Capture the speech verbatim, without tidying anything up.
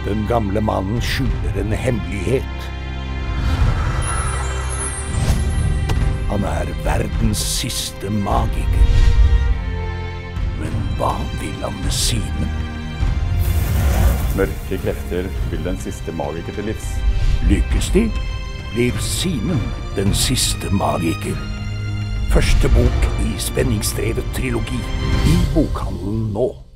Den gamle mannen skjuler en hemmelighet. Han er verdens siste magiker. Men hva vil han med Simen? Mørke krefter vil den siste magiker til livs. Lykkes de, blir Simen den siste magiker. Første bok i Spenningsdrevet trilogi i bokhandelen nå.